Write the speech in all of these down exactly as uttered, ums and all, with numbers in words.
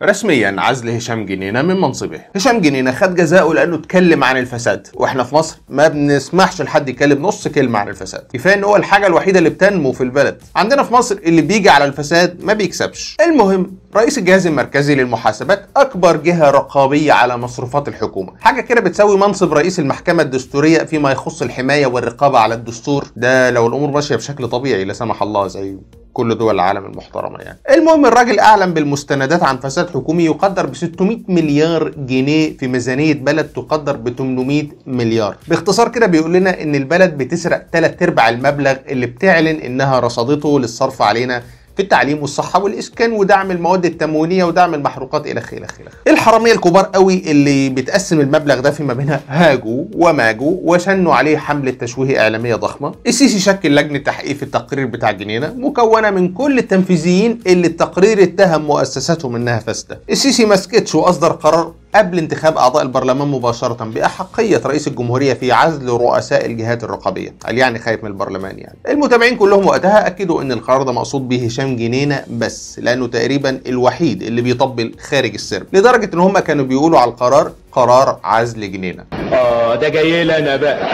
رسميا عزل هشام جنينة من منصبه. هشام جنينة خد جزاؤه لانه اتكلم عن الفساد، واحنا في مصر ما بنسمحش لحد يتكلم نص كلمه عن الفساد، كفايه ان هو الحاجه الوحيده اللي بتنمو في البلد. عندنا في مصر اللي بيجي على الفساد ما بيكسبش. المهم، رئيس الجهاز المركزي للمحاسبات اكبر جهه رقابيه على مصروفات الحكومه، حاجه كده بتساوي منصب رئيس المحكمه الدستوريه فيما يخص الحمايه والرقابه على الدستور، ده لو الامور ماشيه بشكل طبيعي لا سمح الله زي كل دول العالم المحترمه يعني. المهم، الراجل اعلن بالمستندات عن فساد حكومي يقدر ب ستمائة مليار جنيه في ميزانيه بلد تقدر ب ثمانمائة مليار. باختصار كده بيقول لنا ان البلد بتسرق ثلاث ارباع المبلغ اللي بتعلن انها رصدته للصرف علينا في التعليم والصحه والاسكان ودعم المواد التموينيه ودعم المحروقات الى اخره الى اخره. الحراميه الكبار قوي اللي بتقسم المبلغ ده فيما بينها هاجوا وماجوا وشنوا عليه حمله تشويه اعلاميه ضخمه. السيسي شكل لجنه تحقيق في التقرير بتاع جنينه مكونه من كل التنفيذيين اللي التقرير اتهم مؤسساتهم انها فاسده. السيسي ما سكتش واصدر قرار قبل انتخاب اعضاء البرلمان مباشره باحقيه رئيس الجمهوريه في عزل رؤساء الجهات الرقابيه، قال يعني خايف من البرلمان يعني. المتابعين كلهم وقتها اكدوا ان القرار ده مقصود به هشام جنينه بس، لانه تقريبا الوحيد اللي بيطبل خارج السرب، لدرجه ان هم كانوا بيقولوا على القرار قرار عزل جنينه. اه ده جاي لنا بقى.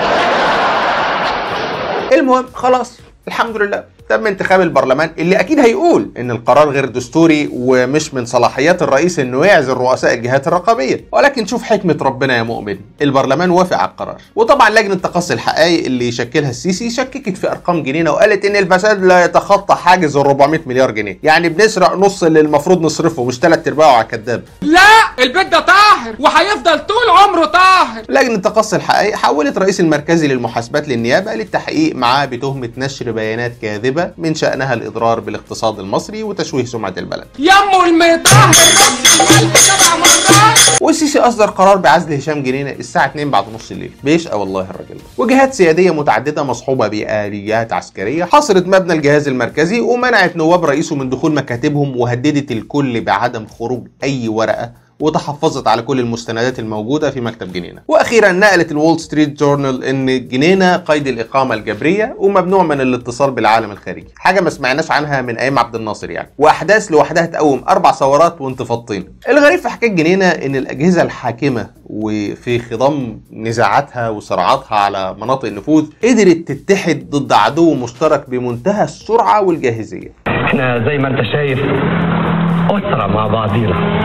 المهم خلاص الحمد لله تم انتخاب البرلمان اللي اكيد هيقول ان القرار غير دستوري ومش من صلاحيات الرئيس انه يعزل رؤساء الجهات الرقابيه، ولكن شوف حكمه ربنا يا مؤمن، البرلمان وافق على القرار. وطبعا لجنه تقصي الحقائق اللي يشكلها السيسي شككت في ارقام جنينه وقالت ان الفساد لا يتخطى حاجز ال أربعمائة مليار جنيه، يعني بنسرق نص اللي المفروض نصرفه مش ثلاث ارباعه على كداب. لا البيت ده طاهر وهيفضل طول عمره طاهر. لجنه تقصي الحقائق حولت رئيس المركزي للمحاسبات للنيابه للتحقيق معاه بتهمه نشر بيانات كاذبه من شانها الاضرار بالاقتصاد المصري وتشويه سمعه البلد. يمو المطهر سبع مرات. والسيسي اصدر قرار بعزل هشام جنينه الساعه اتنين بعد نص الليل، بيشقى والله الراجل. وجهات سياديه متعدده مصحوبه باليات عسكريه حصرت مبنى الجهاز المركزي ومنعت نواب رئيسه من دخول مكاتبهم وهددت الكل بعدم خروج اي ورقه، وتحفظت على كل المستندات الموجوده في مكتب جنينه. واخيرا نقلت الول ستريت جورنال ان جنينه قيد الاقامه الجبريه وممنوع من الاتصال بالعالم الخارجي، حاجه ما سمعناش عنها من ايام عبد الناصر يعني، واحداث لوحدها تقوم اربع ثورات وانتفاضتين. الغريب في حكايه جنينه ان الاجهزه الحاكمه وفي خضم نزاعاتها وصراعاتها على مناطق النفوذ قدرت تتحد ضد عدو مشترك بمنتهى السرعه والجاهزيه. احنا زي ما انت شايف أسرة مع بعضينا.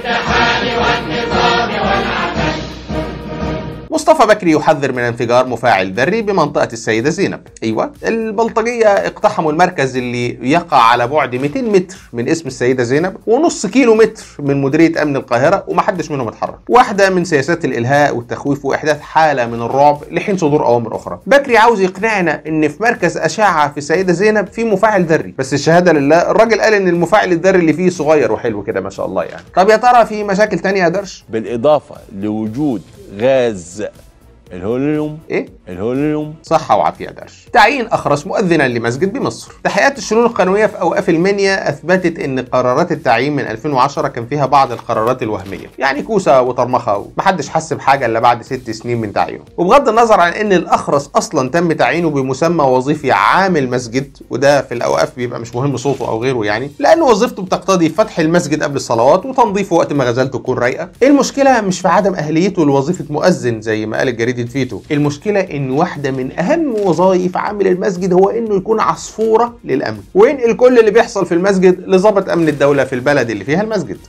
مصطفى بكري يحذر من انفجار مفاعل ذري بمنطقة السيدة زينب. ايوه، البلطجية اقتحموا المركز اللي يقع على بعد مئتين متر من اسم السيدة زينب ونص كيلو متر من مديرية امن القاهرة ومحدش منهم اتحرك. واحدة من سياسات الالهاء والتخويف واحداث حالة من الرعب لحين صدور اوامر اخرى. بكري عاوز يقنعنا ان في مركز اشعة في السيدة زينب في مفاعل ذري، بس الشهادة لله الراجل قال ان المفاعل الذري اللي فيه صغير وحلو كده ما شاء الله يعني. طب يا ترى في مشاكل تانية يا درش؟ بالاضافة لوجود غاز الهوليوم. ايه؟ الهوليوم. صحة وعافية يا درش. تعيين أخرس مؤذنا لمسجد بمصر. تحقيقات الشؤون القانونية في أوقاف المنيا أثبتت إن قرارات التعيين من ألفين وعشرة كان فيها بعض القرارات الوهمية، يعني كوسة وطرمخة ومحدش حس بحاجة إلا بعد ست سنين من تعيينه. وبغض النظر عن إن الأخرس أصلا تم تعيينه بمسمى وظيفي عامل مسجد، وده في الأوقاف بيبقى مش مهم صوته أو غيره يعني، لأن وظيفته بتقتضي فتح المسجد قبل الصلوات وتنظيفه وقت ما غزلته تكون رايقة. المشكلة مش في عدم أهليته لوظيفة مؤذن زي ما قالت جريدة فيتو، المشكلة إن واحدة من أهم وظائف عامل المسجد هو إنه يكون عصفورة للأمن وينقل كل اللي بيحصل في المسجد لضابط أمن الدولة في البلد اللي فيها المسجد.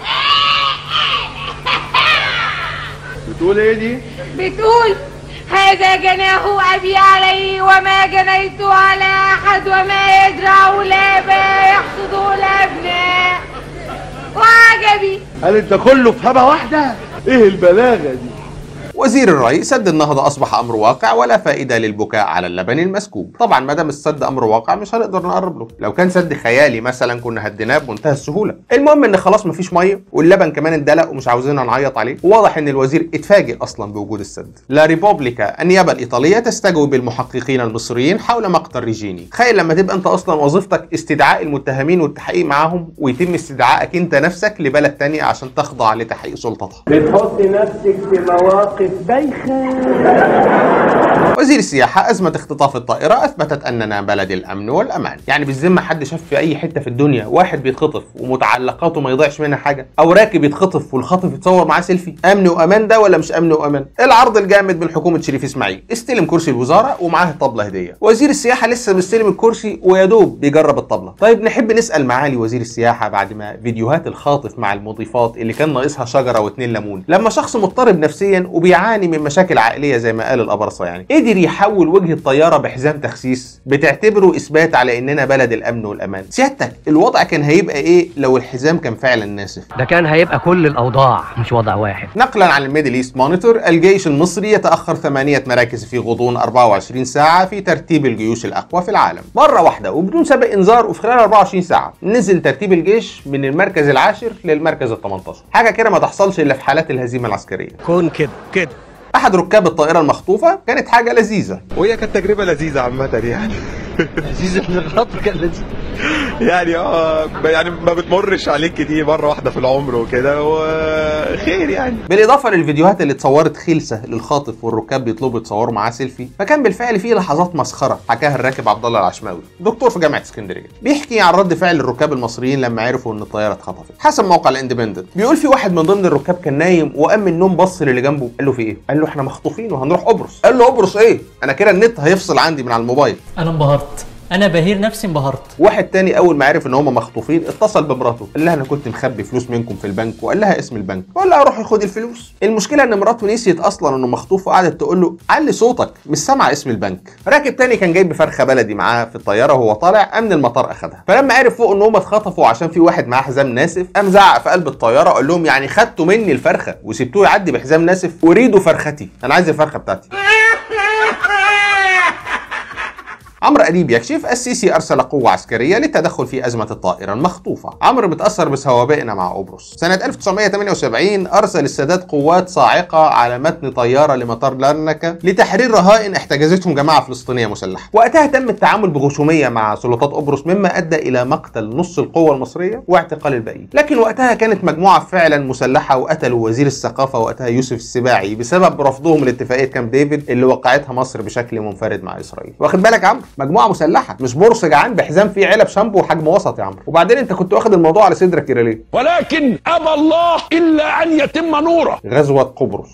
بتقول إيه دي؟ بتقول هذا جناه أبي عليه وما جنيت على أحد وما يزرع لا يحصد لا أبناء وعجبي. قال أنت كله في هبة واحدة؟ إيه البلاغة دي؟ وزير الري: سد النهضة أصبح أمر واقع ولا فائدة للبكاء على اللبن المسكوب. طبعا ما دام السد أمر واقع مش هنقدر نقرب له، لو كان سد خيالي مثلا كنا هديناه بمنتهى السهولة. المهم إن خلاص مفيش مية واللبن كمان اندلق ومش عاوزيننا نعيط عليه، وواضح إن الوزير اتفاجئ أصلا بوجود السد. لا ريبوبليكا النيابة الإيطالية تستجوب المحققين المصريين حول مقتل ريجيني. تخيل لما تبقى أنت أصلا وظيفتك استدعاء المتهمين والتحقيق معاهم ويتم استدعائك أنت نفسك لبلد تاني عشان تخضع لتحقيق سلطتها. بتحط نفسك في مواقف بقت بايخه. وزير السياحة: أزمة اختطاف الطائرة أثبتت أننا بلد الأمن والأمان. يعني بالذمة حد شاف في أي حتة في الدنيا واحد بيتخطف ومتعلقاته ما يضيعش منها حاجة، أو راكب يتخطف والخاطف يتصور معاه سيلفي؟ أمن وأمان ده ولا مش أمن وأمان؟ العرض الجامد من حكومة شريف إسماعيل: استلم كرسي الوزارة ومعاه الطبلة هدية. وزير السياحة لسه مستلم الكرسي ويا دوب بيجرب الطبلة. طيب نحب نسأل معالي وزير السياحة بعد ما فيديوهات الخاطف مع المضيفات اللي كان ناقصها شجرة واتنين ليمون، لما شخص مضطرب نفسيا وبيعاني من مشاكل عائلية زي ما قال الأبرصة يعني قدر يحول وجه الطيارة بحزام تخسيس بتعتبره إثبات على إننا بلد الأمن والأمان، سيادتك الوضع كان هيبقى إيه لو الحزام كان فعلا ناسف؟ ده كان هيبقى كل الأوضاع مش وضع واحد. نقلا عن الميدل ايست مونيتور: الجيش المصري يتأخر ثمانية مراكز في غضون أربعة وعشرين ساعة في ترتيب الجيوش الأقوى في العالم. مرة واحدة وبدون سابق إنذار وفي خلال أربعة وعشرين ساعة نزل ترتيب الجيش من المركز العاشر للمركز ال ثمانية عشر، حاجة كده ما تحصلش إلا في حالات الهزيمة العسكرية. كون كده كده. أحد ركاب الطائرة المخطوفة: كانت حاجة لذيذة. وهي كانت تجربة لذيذة عامة يعني. لذيذة من الخطر كان لذيذ. يعني اه يعني ما بتمرش عليك كتير، مرة واحدة في العمر وكده وخير يعني. بالإضافة للفيديوهات اللي اتصورت خلسة للخاطف والركاب بيطلبوا يتصوروا معاه سيلفي، فكان بالفعل فيه لحظات مسخرة حكاها الراكب عبد الله العشماوي، دكتور في جامعة اسكندرية، بيحكي عن رد فعل الركاب المصريين لما عرفوا إن الطيارة اتخطفت. حسب موقع الاندبندنت بيقول: في واحد من ضمن الركاب كان نايم وقام من النوم بص للي جنبه، قال له: في إيه؟ قال له: إحنا مخطوفين وهنروح قبرص. قال له: قبرص إيه؟ أنا كده النت هيفصل عندي من على الموبايل. أنا انبهرت، انا بهير نفسي انبهرت. واحد تاني اول ما عرف ان هم مخطوفين اتصل بمراته، قال لها: انا كنت مخبي فلوس منكم في البنك، وقال لها اسم البنك، وقال لها: روحي خدي الفلوس. المشكله ان مراته نسيت اصلا انه مخطوف وقعدت تقول له: علي صوتك، مش سامعه اسم البنك. راكب تاني كان جايب فرخه بلدي معاه في الطياره وهو طالع، امن المطار اخدها، فلما عرف فوق ان هم اتخطفوا عشان في واحد معاه حزام ناسف، قام زعق في قلب الطياره قال لهم: يعني خدتوا مني الفرخه وسبتوه يعدي بحزام ناسف؟ اريد فرختي، انا عايز الفرخه بتاعتي. عمرو أديب يكشف: السيسي أرسل قوة عسكرية للتدخل في أزمة الطائرة المخطوفة. عمرو متأثر بسوابقنا مع قبرص. سنة ألف وتسعمائة وثمانية وسبعين أرسل السادات قوات صاعقة على متن طيارة لمطار لارنكا لتحرير رهائن احتجزتهم جماعة فلسطينية مسلحة. وقتها تم التعامل بغشومية مع سلطات قبرص مما أدى إلى مقتل نص القوة المصرية واعتقال الباقيين. لكن وقتها كانت مجموعة فعلا مسلحة وقتلوا وزير الثقافة وقتها يوسف السباعي بسبب رفضهم لاتفاقية كامب ديفيد اللي وقعتها مصر بشكل منفرد مع إسرائيل. واخد بالك يا عمرو؟ مجموعه مسلحه مش بورس جعان بحزام فيه علب شامبو وحجم وسط يا عمرو. وبعدين انت كنت واخد الموضوع على صدرك كده ليه؟ ولكن ابى الله الا ان يتم نوره. غزوه قبرص.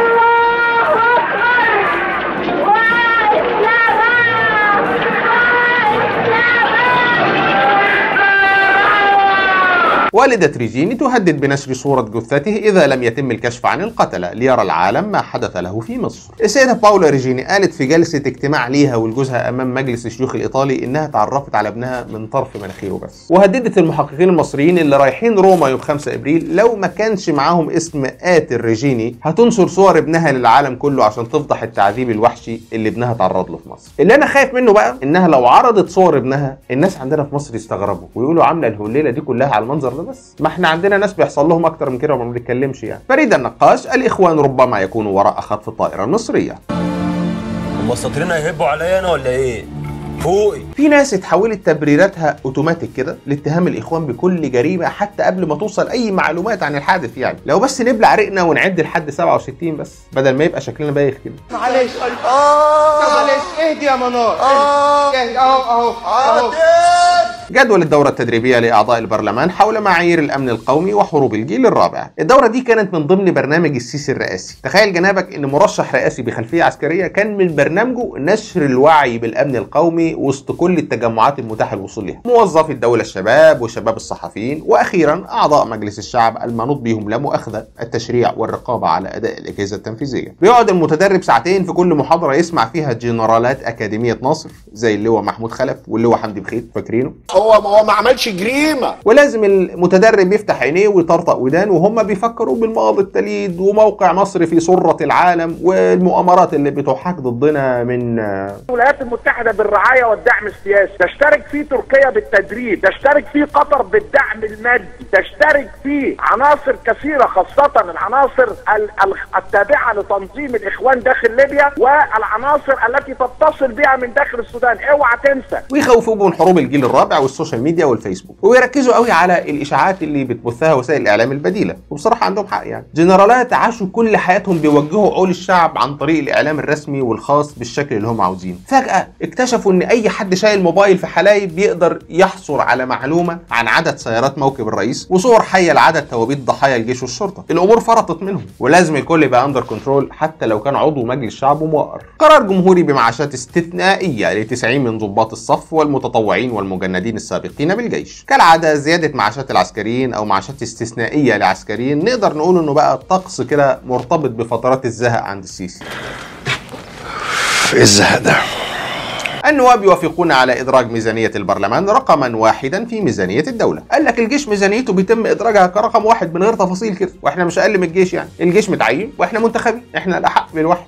والدة ريجيني تهدد بنشر صورة جثته إذا لم يتم الكشف عن القتلة ليرى العالم ما حدث له في مصر. السيدة باولا ريجيني قالت في جلسة اجتماع ليها ولجوزها أمام مجلس الشيوخ الإيطالي إنها تعرفت على ابنها من طرف مناخيره بس. وهددت المحققين المصريين اللي رايحين روما يوم خمسة إبريل لو ما كانش معاهم اسم آتر ريجيني هتنشر صور ابنها للعالم كله عشان تفضح التعذيب الوحشي اللي ابنها تعرض له في مصر. اللي أنا خايف منه بقى إنها لو عرضت صور ابنها الناس عندنا في مصر يستغربوا ويقولوا عاملة الهليلة دي كلها على المنظر ده بس، ما احنا عندنا ناس بيحصل لهم اكتر من كده وما بنتكلمش يعني. فريدة النقاش: الاخوان ربما يكونوا وراء خطف الطائرة المصرية. هم الساطرين هيهبوا عليا انا ولا ايه؟ فوقي. في ناس اتحولت تبريراتها اوتوماتيك كده لاتهام الاخوان بكل جريمه حتى قبل ما توصل اي معلومات عن الحادث. يعني لو بس نبلع رقنا ونعد لحد سبعة وستين بس بدل ما يبقى شكلنا بايخ كده. معلش اه معلش اهدي يا منار اهدي اهو اهو اهو. جدول الدورة التدريبية لأعضاء البرلمان حول معايير الأمن القومي وحروب الجيل الرابع. الدورة دي كانت من ضمن برنامج السيسي الرئاسي. تخيل جنابك إن مرشح رئاسي بخلفية عسكرية كان من برنامجه نشر الوعي بالأمن القومي وسط كل التجمعات المتاحة الوصول لها. موظفي الدولة الشباب وشباب الصحفيين وأخيرا أعضاء مجلس الشعب المنوط بهم لا مؤاخذة التشريع والرقابة على أداء الأجهزة التنفيذية. بيقعد المتدرب ساعتين في كل محاضرة يسمع فيها جنرالات أكاديمية ناصر زي اللواء محمود خلف واللواء حمدي بخيت، فاكرينه؟ هو هو ما عملش جريمه. ولازم المتدرب يفتح عينيه ويطرطق ودان وهم بيفكروا بالماضي التليد وموقع مصر في سرة العالم والمؤامرات اللي بتحاك ضدنا من الولايات المتحدة بالرعاية والدعم السياسي، تشترك فيه تركيا بالتدريب، تشترك فيه قطر بالدعم المادي، تشترك فيه عناصر كثيرة خاصة العناصر التابعة لتنظيم الإخوان داخل ليبيا والعناصر التي تتصل بها من داخل السودان. اوعى تنسى. ويخوفوا من حروب الجيل الرابع والسوشيال ميديا والفيسبوك، ويركزوا قوي على الاشاعات اللي بتبثها وسائل الاعلام البديله، وبصراحه عندهم حق يعني. جنرالات عاشوا كل حياتهم بيوجهوا عقول الشعب عن طريق الاعلام الرسمي والخاص بالشكل اللي هم عاوزينه. فجاه اكتشفوا ان اي حد شايل موبايل في حلايب بيقدر يحصل على معلومه عن عدد سيارات موكب الرئيس وصور حيه لعدد توابيت ضحايا الجيش والشرطه. الامور فرطت منهم، ولازم الكل يبقى اندر كنترول حتى لو كان عضو مجلس شعب وموقر. قرار جمهوري بمعاشات استثنائيه لتسعين من ضباط الصف والمتطوعين والمجندين السابقين بالجيش. كالعاده زياده معاشات العسكريين او معاشات استثنائيه لعسكريين نقدر نقول انه بقى طقس كده مرتبط بفترات الزهق عند السيسي. ايه الزهق ده؟ النواب يوافقون على إدراج ميزانية البرلمان رقما واحدا في ميزانية الدولة. قال لك الجيش ميزانيته بيتم إدراجها كرقم واحد من غير تفاصيل كده، واحنا مش أقل من الجيش يعني، الجيش متعين واحنا منتخبين، احنا الأحق بالواحد.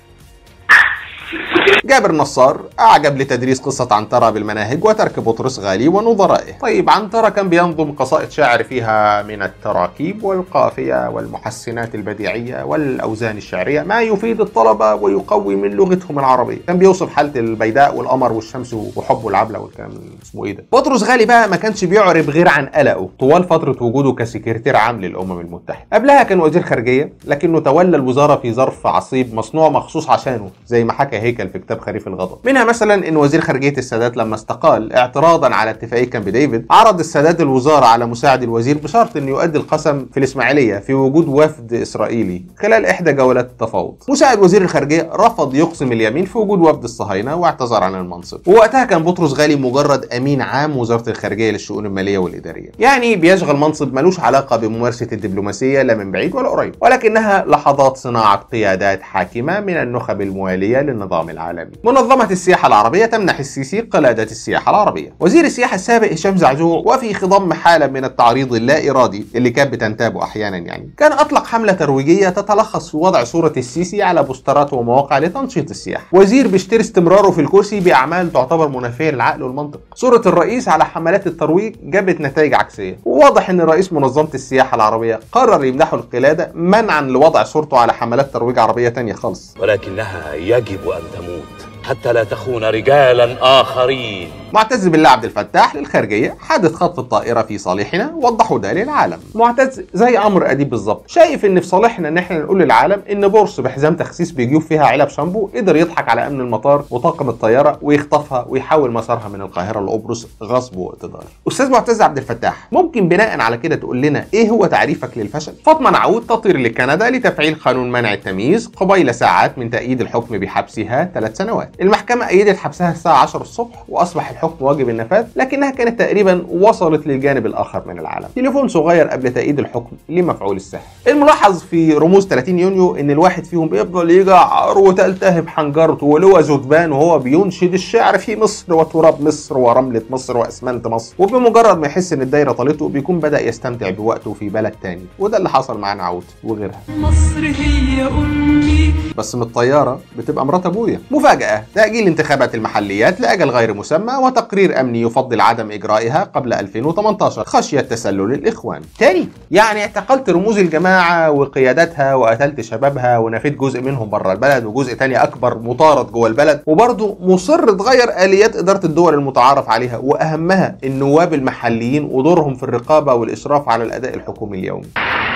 جابر نصار أعجب لتدريس قصة عنترة بالمناهج وترك بطرس غالي ونظرائه. طيب عنترة كان بينظم قصائد شعر فيها من التراكيب والقافية والمحسنات البديعية والأوزان الشعرية ما يفيد الطلبة ويقوي من لغتهم العربية. كان بيوصف حالة البيداء والقمر والشمس وحب العبلة والكلام اسمه ايه ده. بطرس غالي بقى ما كانش بيعرب غير عن قلقه طوال فترة وجوده كسكرتير عام للأمم المتحدة. قبلها كان وزير خارجية، لكنه تولى الوزارة في ظرف عصيب مصنوع مخصوص عشانه زي ما حكى هيكل في كتاب خريف الغضب. منها مثلا ان وزير خارجيه السادات لما استقال اعتراضا على اتفاقيه كامب ديفيد عرض السادات الوزاره على مساعد الوزير بشرط انه يؤدي القسم في الاسماعيليه في وجود وفد اسرائيلي خلال احدى جولات التفاوض. مساعد وزير الخارجيه رفض يقسم اليمين في وجود وفد الصهاينه واعتذر عن المنصب، ووقتها كان بطرس غالي مجرد امين عام وزاره الخارجيه للشؤون الماليه والاداريه، يعني بيشغل منصب ملوش علاقه بممارسه الدبلوماسيه لا من بعيد ولا قريب، ولكنها لحظات صناعه قيادات حاكمه من النخب المواليه للنظام العالمي. منظمة السياحة العربية تمنح السيسي قلادة السياحة العربية. وزير السياحة السابق هشام زعزوع وفي خضم حالة من التعريض اللا إرادي اللي كانت بتنتابه أحيانا يعني كان أطلق حملة ترويجية تتلخص في وضع صورة السيسي على بوسترات ومواقع لتنشيط السياحة. وزير بيشتري استمراره في الكرسي بأعمال تعتبر منافية للعقل والمنطق. صورة الرئيس على حملات الترويج جابت نتائج عكسية، وواضح أن رئيس منظمة السياحة العربية قرر يمنحه القلادة منعا لوضع صورته على حملات ترويج عربية تانية خالص. ولكنها يجب أن تموت حتى لا تخون رجالا آخرين. معتز بالله عبد الفتاح للخارجية حادث خطف الطائرة في صالحنا وضحوا ده للعالم. معتز زي عمرو أديب بالظبط، شايف ان في صالحنا ان احنا نقول للعالم ان بورس بحزام تخسيس بيجيب فيها علب شامبو قدر يضحك على امن المطار وطاقم الطيارة ويخطفها ويحول مسارها من القاهرة لقبرص غصب واقتدار. استاذ معتز عبد الفتاح، ممكن بناء على كده تقول لنا ايه هو تعريفك للفشل؟ فاطمة نعود تطير لكندا لتفعيل قانون منع التمييز قبيل ساعات من تأييد الحكم بحبسها ثلاث سنوات. المحكمة أيدت حبسها الساعة عشرة الصبح وأصبح الحكم واجب النفاذ، لكنها كانت تقريبا وصلت للجانب الآخر من العالم. تليفون صغير قبل تأييد الحكم لمفعول السحر. الملاحظ في رموز ثلاثين يونيو إن الواحد فيهم بيفضل يجعر وتلتهب حنجرته ولو زدبان وهو بينشد الشعر في مصر وتراب مصر ورملة مصر وأسمنت مصر، وبمجرد ما يحس إن الدايرة طالته بيكون بدأ يستمتع بوقته في بلد تاني، وده اللي حصل مع نعود وغيرها. مصر هي أمي. بس من الطيارة بتبقى مرات أبويا. مفاجأة، تأجيل انتخابات المحليات لأجل غير مسمى وتقرير أمني يفضل عدم إجرائها قبل ألفين وثمانية عشر خشية تسلل الإخوان. تاني يعني اعتقلت رموز الجماعة وقياداتها وقتلت شبابها ونفيت جزء منهم بره البلد وجزء تاني أكبر مطارد جوه البلد، وبرضه مصر تغير آليات إدارة الدول المتعارف عليها وأهمها النواب المحليين ودورهم في الرقابة والإشراف على الأداء الحكومي اليومي.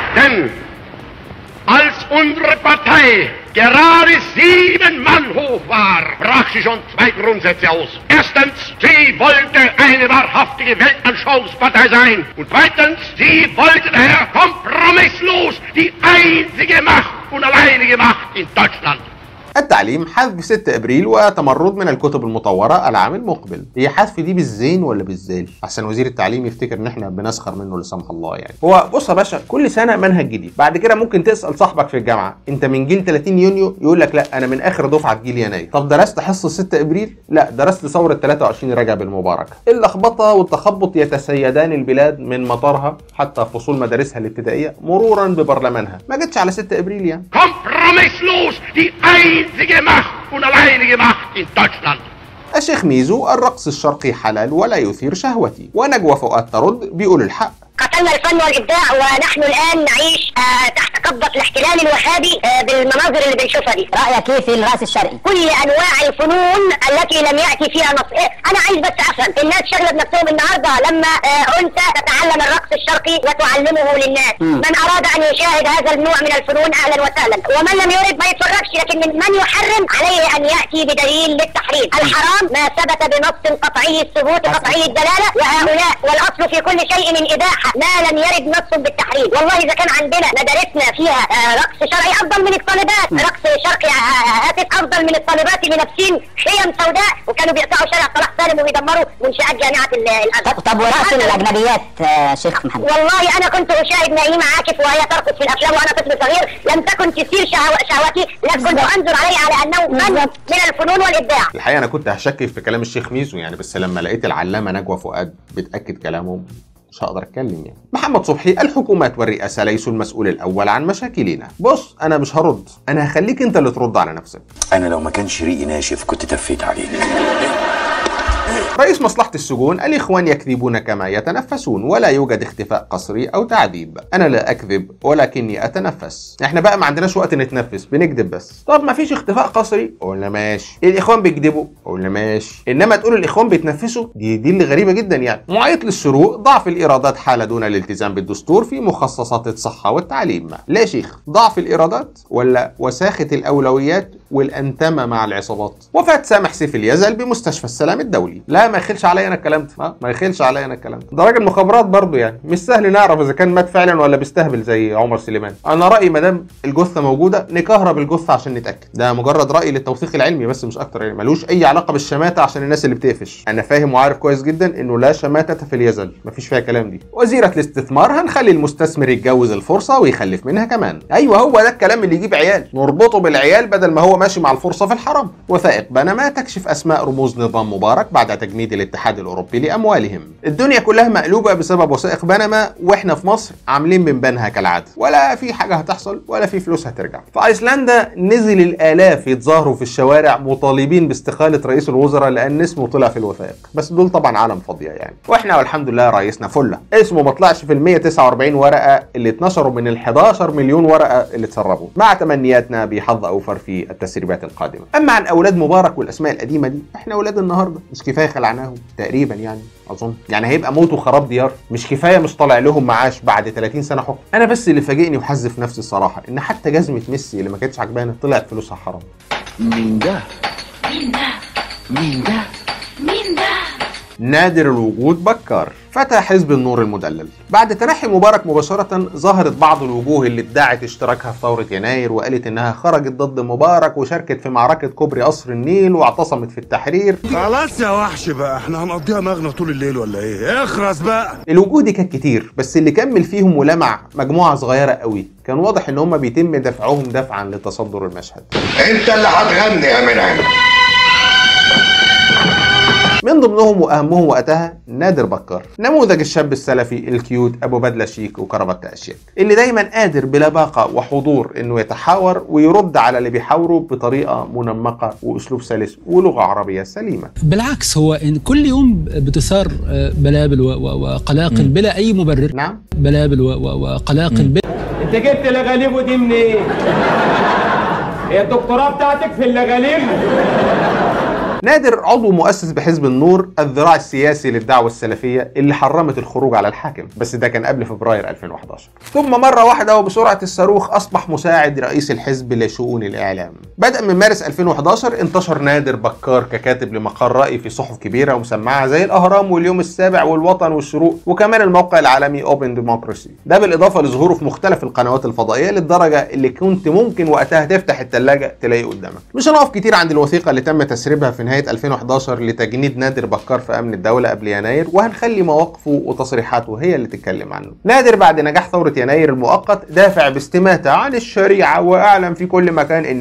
Als unsere Partei gerade sieben Mann hoch war, brach sie schon zwei Grundsätze aus. Erstens, sie wollte eine wahrhaftige Weltanschauungspartei sein. Und zweitens, sie wollte daher kompromisslos die einzige Macht und alleinige Macht in Deutschland. التعليم حذف ستة ابريل وتمرد من الكتب المطوره العام المقبل. هي حذف دي بالزين ولا بالزال؟ عشان وزير التعليم يفتكر ان احنا بنسخر منه لا سمح الله يعني. هو بص يا باشا، كل سنه منهج جديد، بعد كده ممكن تسال صاحبك في الجامعه انت من جيل ثلاثين يونيو، يقول لك لا انا من اخر دفعه جيل يناير. طب درست حصه ستة ابريل؟ لا درست ثوره ثلاثة وعشرين رجب المباركه. اللخبطه والتخبط يتسيدان البلاد من مطارها حتى فصول مدارسها الابتدائيه مرورا ببرلمانها. ما جتش على ستة ابريل يعني. Kompromisslos die einzige Macht und alleinige Macht in Deutschland. الشيخ ميزو، الرقص الشرقي حلال ولا يثير شهوتي. ونجوى فؤاد ترد بيقول الحق. اعتلنا الفن والابداع ونحن الان نعيش آه تحت قبضه الاحتلال الوهابي آه بالمناظر اللي بنشوفها دي. رايك ايه في الراس الشرقي؟ كل انواع الفنون التي لم ياتي فيها نص. إيه؟ انا عايز بس افهم الناس شغله بنفسهم النهارده لما آه انثى تتعلم الرقص الشرقي وتعلمه للناس. م. من اراد ان يشاهد هذا النوع من الفنون اهلا وسهلا، ومن لم يرد ما يتفرجش، لكن من, من يحرم عليه ان ياتي بدليل للتحريم. الحرام ما ثبت بنص قطعي الثبوت قطعي الدلاله، وهؤلاء والاصل في كل شيء من اباحه ما لم يرد نص بالتحريم. والله اذا كان عندنا مدارسنا فيها آه رقص شرعي افضل من الطالبات، رقص شرقي هاتف افضل من الطالبات اللي لابسين خيم سوداء وكانوا بيقطعوا شارع صلاح سالم وبيدمروا منشات جامعه الازهر. طب ورقص الاجنبيات آه شيخ محمد؟ والله انا كنت اشاهد نعيمه عاكف وهي ترقص في الافلام وانا طفل صغير، لم تكن تثير شهوتي، لكن كنت انظر عليه على انه فن من الفنون والابداع. الحقيقه انا كنت هشكك في كلام الشيخ ميزو يعني، بس لما لقيت العلامه نجوى فؤاد بتاكد كلامهم مش هقدر اتكلم يعني. محمد صبحي: الحكومات والرئاسه ليسوا المسؤول الاول عن مشاكلنا. بص انا مش هرد، انا هخليك انت اللي ترد على نفسك. انا لو ما كانش ريقي ناشف كنت تفيت عليك. رئيس مصلحة السجون: الإخوان يكذبون كما يتنفسون ولا يوجد اختفاء قسري أو تعذيب. أنا لا أكذب ولكني أتنفس. إحنا بقى ما عندناش وقت نتنفس، بنكذب بس. طب ما فيش اختفاء قسري؟ قلنا ماشي. الإخوان بيكذبوا؟ قلنا ماشي. إنما تقول الإخوان بيتنفسوا؟ دي دي اللي غريبة جدا يعني. معيط للشروق: ضعف الإيرادات حالة دون الالتزام بالدستور في مخصصات الصحة والتعليم. لا يا شيخ، ضعف الإيرادات ولا وساخة الأولويات والأنتمة مع العصابات؟ وفاة سامح سيف اليزل بمستشفى السلام الدولي. لا ما يخلش عليا انا الكلام ده، ها ما يخلش عليا انا الكلام ده. ده راجل مخابرات برضه يعني، مش سهل نعرف اذا كان مات فعلا ولا بيستهبل زي عمر سليمان. انا رايي ما دام الجثه موجوده نكهرب الجثه عشان نتاكد. ده مجرد راي للتوثيق العلمي بس مش اكتر يعني، ملوش اي علاقه بالشماته عشان الناس اللي بتقفش. انا فاهم وعارف كويس جدا انه لا شماته في اليزل، مفيش فيها كلام دي. وزيره الاستثمار: هنخلي المستثمر يتجوز الفرصه ويخلف منها كمان. ايوه هو ده الكلام اللي يجيب عيال، نربطه بالعيال بدل ما هو ماشي مع الفرصه في الحرام. وثائق بنما تكشف اسماء رموز نظام مبارك بعد تجميد الاتحاد الاوروبي لاموالهم. الدنيا كلها مقلوبه بسبب وثائق بنما، واحنا في مصر عاملين من بنها كالعاده، ولا في حاجه هتحصل ولا في فلوس هترجع. في ايسلندا نزل الالاف يتظاهروا في الشوارع مطالبين باستقاله رئيس الوزراء لان اسمه طلع في الوثائق، بس دول طبعا عالم فاضيه يعني. واحنا والحمد لله رئيسنا فله اسمه ما طلعش في ال مية وتسعة وأربعين ورقه اللي اتنشروا من ال حداشر مليون ورقه اللي اتسربوا، مع تمنياتنا بحظ اوفر في التسريبات القادمه. اما عن اولاد مبارك والاسماء القديمه دي، احنا اولاد النهارده مش كفايه خلعناهم تقريبا يعني اظن يعني، هيبقى موت وخراب ديار، مش كفايه مش طالع لهم معاش بعد ثلاثين سنه حكم. انا بس اللي فاجئني وحزف نفسي الصراحه ان حتى جزمه ميسي اللي ما كانتش عجبانه طلعت فلوسها حرام. مين ده؟ مين ده؟ مين ده؟ مين ده؟ نادر الوجود بكار فتى حزب النور المدلل. بعد تنحي مبارك مباشرة ظهرت بعض الوجوه اللي ادعت اشتراكها في ثورة يناير وقالت انها خرجت ضد مبارك وشاركت في معركة كوبري قصر النيل واعتصمت في التحرير. خلاص يا وحش بقى، احنا هنقضيها مغنى طول الليل ولا ايه؟ اخرس بقى. الوجوه دي كانت كتير، بس اللي كمل فيهم ولمع مجموعة صغيرة قوي، كان واضح ان هم بيتم دفعهم دفعا لتصدر المشهد. انت اللي هتغني يا منعم. من ضمنهم واهمهم وقتها نادر بكار، نموذج الشاب السلفي الكيوت ابو بدله شيك وكرافته اشياك، اللي دايما قادر بلباقه وحضور انه يتحاور ويرد على اللي بيحاوروا بطريقه منمقه واسلوب سلس ولغه عربيه سليمه. بالعكس هو إن كل يوم بتثار بلابل وقلاقل بلا اي مبرر. نعم بلابل وقلاقل بلا. انت جبت لغاليبو دي منين؟ هي الدكتوراه بتاعتك في اللغاليب؟ نادر عضو مؤسس بحزب النور، الذراع السياسي للدعوة السلفية اللي حرمت الخروج على الحاكم، بس ده كان قبل فبراير ألفين وأحد عشر. ثم مرة واحدة وبسرعة الصاروخ أصبح مساعد رئيس الحزب لشؤون الإعلام. بدءا من مارس ألفين وأحد عشر انتشر نادر بكار ككاتب لمقال رأي في صحف كبيرة ومسمعة زي الأهرام واليوم السابع والوطن والشروق، وكمان الموقع العالمي اوبن ديموكراسي. ده بالإضافة لظهوره في مختلف القنوات الفضائية للدرجة اللي كنت ممكن وقتها تفتح الثلاجة تلاقيه قدامك. مش هنقف كتير عند الوثيقة اللي تم تسريبها في نهاية ألفين وأحد عشر لتجنيد نادر بكار في امن الدوله قبل يناير، وهنخلي مواقفه وتصريحاته هي اللي تتكلم عنه. نادر بعد نجاح ثوره يناير المؤقت دافع باستماته عن الشريعه، واعلم في كل مكان ان ماده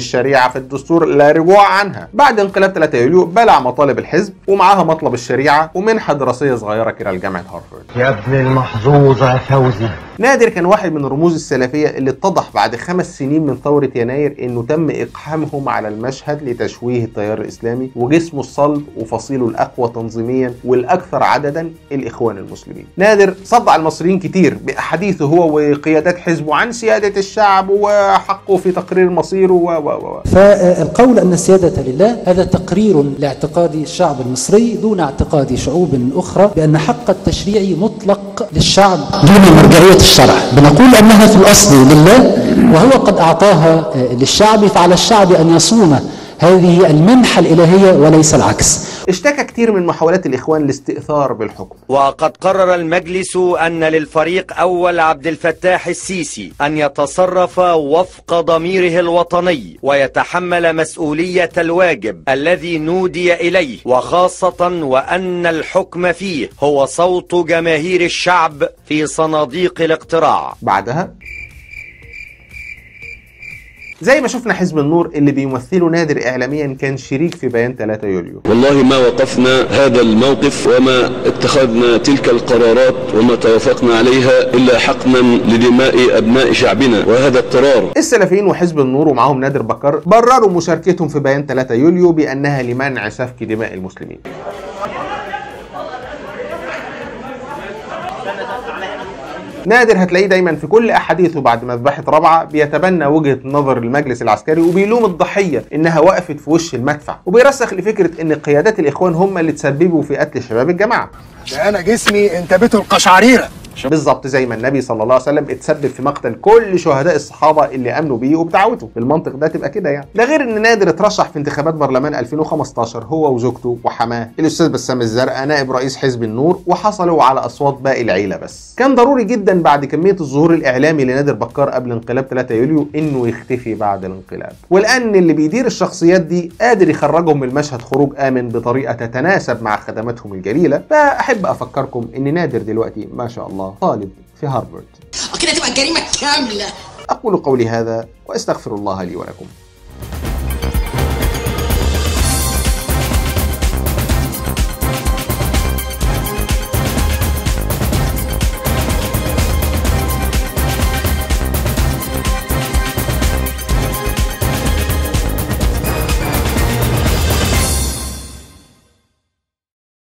الشريعة في الدستور لا رجوع عنها. بعد انقلاب ثلاثة يوليو بلع مطالب الحزب ومعاها مطلب الشريعة ومنحة دراسية صغيرة كده لجامعة هارفارد. يا ابن المحظوظة يا فوزي. نادر كان واحد من رموز السلفية اللي اتضح بعد خمس سنين من ثورة يناير انه تم اقحامهم على المشهد لتشويه التيار الاسلامي وجسمه الصلب وفصيله الاقوى تنظيميا والاكثر عددا الاخوان المسلمين. نادر صدع المصريين كتير باحاديثه هو وقيادات حزبه عن سيادة الشعب وحقه في تقرير مصيره و و و فالقول ان السيادة لله هذا تقرير لاعتقاد الشعب المصري دون اعتقاد شعوب اخرى بان حق التشريع مطلق للشعب دون مرجعية الشرع. بنقول انها في الاصل لله وهو قد اعطاها للشعب، فعلى الشعب ان يصون هذه المنحة الإلهية وليس العكس. اشتكى كتير من محاولات الإخوان الاستئثار بالحكم. وقد قرر المجلس أن للفريق أول عبد الفتاح السيسي أن يتصرف وفق ضميره الوطني ويتحمل مسؤولية الواجب الذي نودي إليه، وخاصة وأن الحكم فيه هو صوت جماهير الشعب في صناديق الاقتراع. بعدها زي ما شفنا حزب النور اللي بيمثله نادر اعلاميا كان شريك في بيان ثلاثة يوليو. والله ما وقفنا هذا الموقف وما اتخذنا تلك القرارات وما توافقنا عليها الا حقنا لدماء ابناء شعبنا وهذا اضطرار. السلفيين وحزب النور ومعهم نادر بكر برروا مشاركتهم في بيان ثلاثة يوليو بانها لمنع سفك دماء المسلمين. نادر هتلاقيه دايما في كل احاديثه بعد مذبحة رابعة بيتبنى وجهة نظر المجلس العسكري وبيلوم الضحية انها وقفت في وش المدفع، وبيرسخ لفكرة ان قيادات الاخوان هم اللي تسببوا في قتل شباب الجماعة. ده انا جسمي انتابته القشعريرة بالظبط زي ما النبي صلى الله عليه وسلم اتسبب في مقتل كل شهداء الصحابه اللي امنوا بيه وبدعوته. بالمنطق ده تبقى كده يعني. ده غير ان نادر اترشح في انتخابات برلمان ألفين وخمستاشر هو وزوجته وحماه الاستاذ بسام الزرقاء نائب رئيس حزب النور، وحصلوا على اصوات باقي العيله بس. كان ضروري جدا بعد كميه الظهور الاعلامي لنادر بكار قبل انقلاب ثلاثة يوليو انه يختفي بعد الانقلاب، والان اللي بيدير الشخصيات دي قادر يخرجهم من المشهد خروج امن بطريقه تتناسب مع خدماتهم الجليله. فاحب افكركم ان نادر دلوقتي ما شاء الله طالب في هارفارد. كده تبقى الجريمة كاملة. أقول قولي هذا وأستغفر الله لي ولكم.